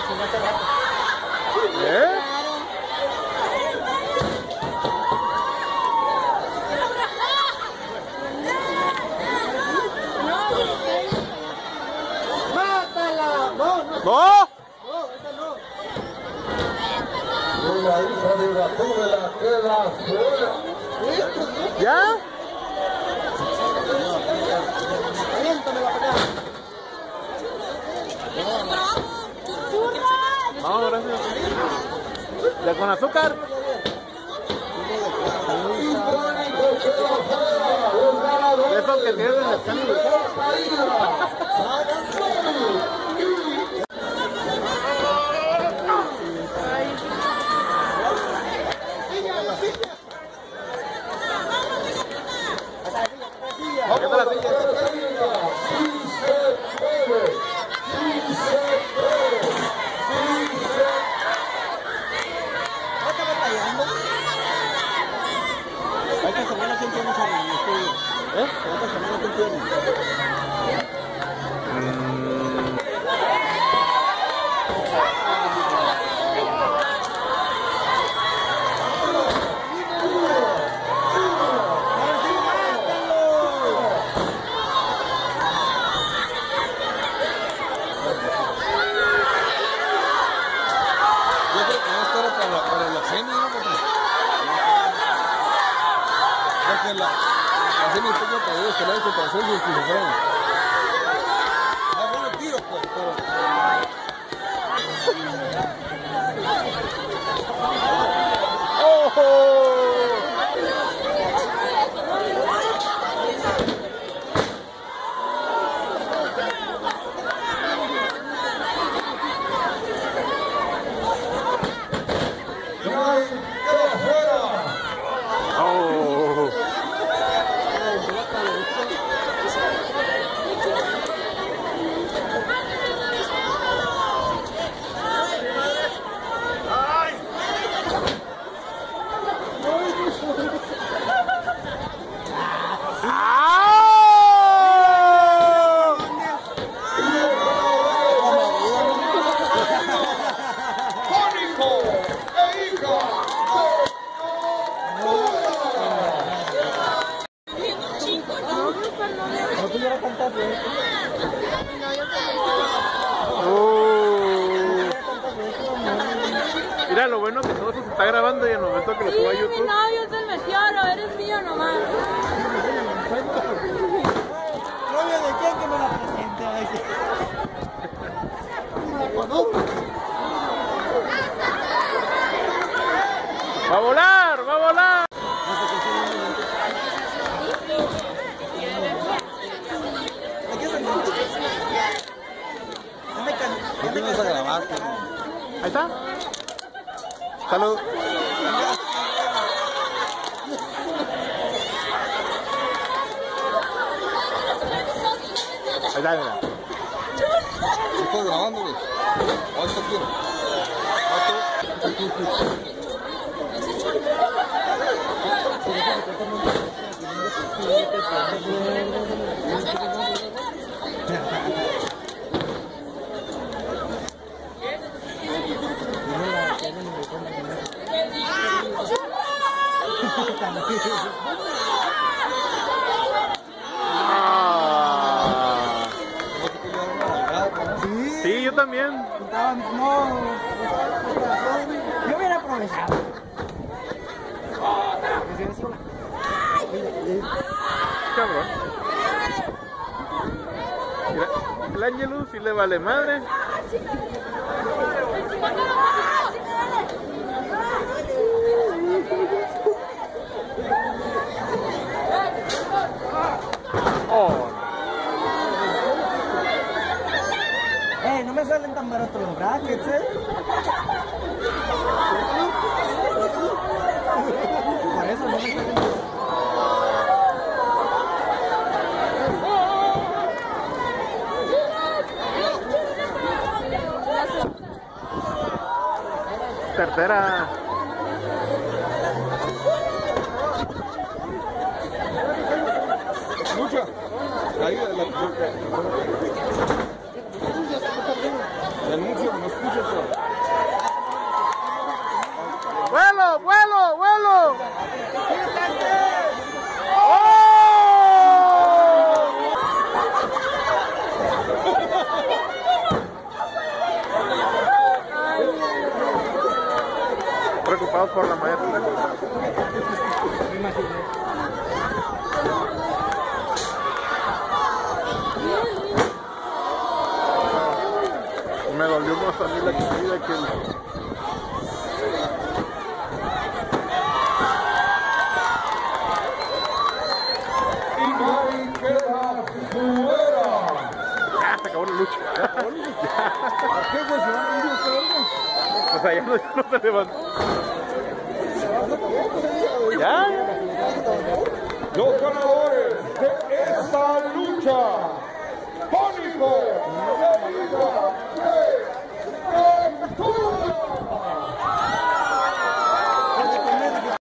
¿Eh? ¡Mátala! ¡No! ¡No! ¡No! ¡No! ¡Esa no! La hija de la Gatúbela queda fuera. ¿Ya? ¡Aviéntamela para acá! No, gracias. ¿Ya con azúcar? Eso que tienes en el escándalo. Mira, lo bueno que todo eso se está grabando y en el momento que lo suba a YouTube. Mi novio es el meteoro, eres mío nomás. ¿Novio de quién que me la presente? No la conozco. ¡Va a volar! ¡Va a volar! Ya me vas a grabar. Ahí está. Salud. Ahí está, mira. ¿Estás grabando, güey? ¿Hasta aquí? Sí, yo también. Yo hubiera aprovechado. Cabrón. Mira, el Ángelus sí le vale madre. Oh. No me salen tan baratos los brackets, Por eso no me salen. Tercera. Escucha. Ahí el anuncio, no escuchas. preocupados por la maestra. Me dolió más a mí la caída que el... Ya, se acabó la lucha. ¿A qué pues se van a ir ustedes? O sea, ya no se levantó. Ya. Los ganadores de esta lucha, Pánico,